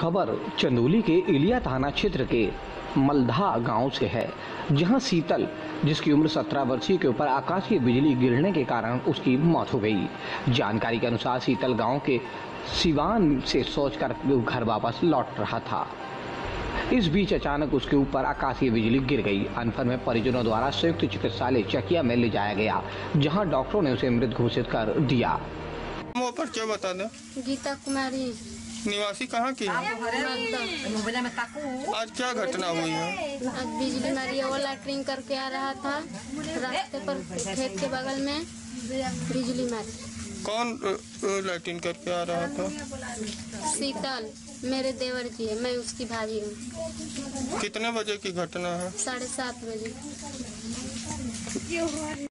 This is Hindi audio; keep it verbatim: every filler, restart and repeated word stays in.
खबर चंदौली के इलिया थाना क्षेत्र के मलधा गांव से है, जहां शीतल, जिसकी उम्र सत्रह वर्षीय के ऊपर आकाशीय बिजली गिरने के कारण उसकी मौत हो गई। जानकारी के अनुसार शीतल गांव के सिवान से सोचकर घर वापस लौट रहा था। इस बीच अचानक उसके ऊपर आकाशीय बिजली गिर गई। अनफर में परिजनों द्वारा संयुक्त चिकित्सालय चकिया में ले जाया गया, जहां डॉक्टरों ने उसे मृत घोषित कर दिया। वो पर क्या बता दें? गीता कुमारी, निवासी कहाँ की है? आज क्या घटना हुई है? आज बिजली मारी, वो लैटरिंग करके आ रहा था, रास्ते पर खेत के बगल में बिजली मारी। कौन लैट्रिन करके आ रहा था? शीतल, मेरे देवर जी है, मैं उसकी भाभी हूँ। कितने बजे की घटना है? साढ़े सात बजे।